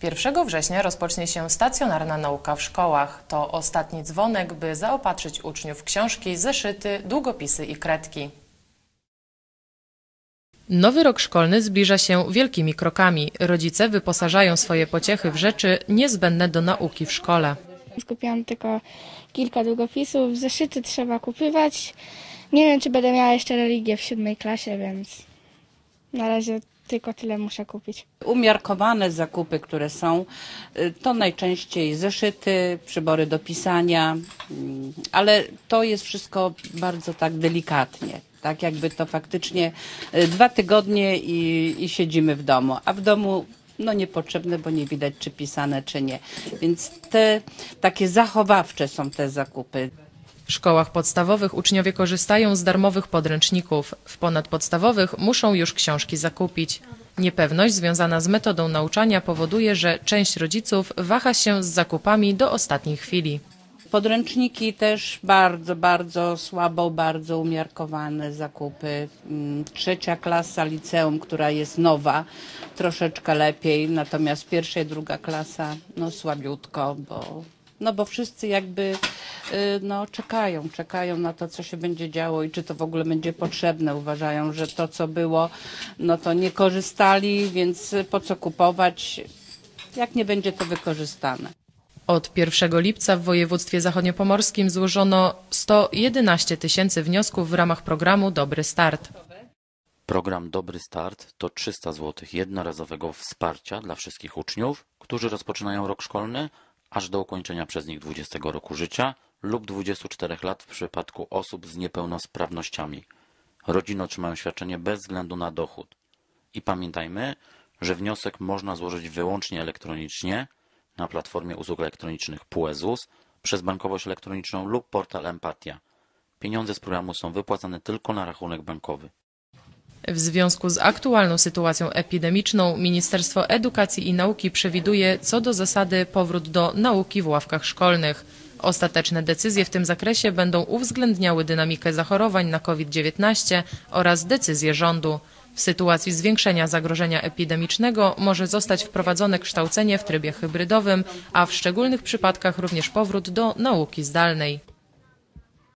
1 września rozpocznie się stacjonarna nauka w szkołach. To ostatni dzwonek, by zaopatrzyć uczniów w książki, zeszyty, długopisy i kredki. Nowy rok szkolny zbliża się wielkimi krokami. Rodzice wyposażają swoje pociechy w rzeczy niezbędne do nauki w szkole. Skupiłam tylko kilka długopisów, zeszyty trzeba kupywać. Nie wiem, czy będę miała jeszcze religię w 7. klasie, więc na razie tylko tyle muszę kupić. Umiarkowane zakupy, które są, to najczęściej zeszyty, przybory do pisania, ale to jest wszystko bardzo tak delikatnie. Tak jakby to faktycznie 2 tygodnie i siedzimy w domu, a w domu no niepotrzebne, bo nie widać czy pisane, czy nie. Więc te takie zachowawcze są te zakupy. W szkołach podstawowych uczniowie korzystają z darmowych podręczników. W ponadpodstawowych muszą już książki zakupić. Niepewność związana z metodą nauczania powoduje, że część rodziców waha się z zakupami do ostatniej chwili. Podręczniki też bardzo słabo, bardzo umiarkowane zakupy. 3. klasa liceum, która jest nowa, troszeczkę lepiej, natomiast 1. i 2. klasa no słabiutko, bo wszyscy jakby czekają na to, co się będzie działo i czy to w ogóle będzie potrzebne. Uważają, że to, co było, no to nie korzystali, więc po co kupować, jak nie będzie to wykorzystane. Od 1 lipca w województwie zachodniopomorskim złożono 111 000 wniosków w ramach programu Dobry Start. Program Dobry Start to 300 zł jednorazowego wsparcia dla wszystkich uczniów, którzy rozpoczynają rok szkolny, aż do ukończenia przez nich 20 roku życia lub 24 lat w przypadku osób z niepełnosprawnościami. Rodziny otrzymają świadczenie bez względu na dochód. I pamiętajmy, że wniosek można złożyć wyłącznie elektronicznie na platformie usług elektronicznych PUE ZUS, przez bankowość elektroniczną lub portal Empatia. Pieniądze z programu są wypłacane tylko na rachunek bankowy. W związku z aktualną sytuacją epidemiczną Ministerstwo Edukacji i Nauki przewiduje co do zasady powrót do nauki w ławkach szkolnych. Ostateczne decyzje w tym zakresie będą uwzględniały dynamikę zachorowań na COVID-19 oraz decyzje rządu. W sytuacji zwiększenia zagrożenia epidemicznego może zostać wprowadzone kształcenie w trybie hybrydowym, a w szczególnych przypadkach również powrót do nauki zdalnej.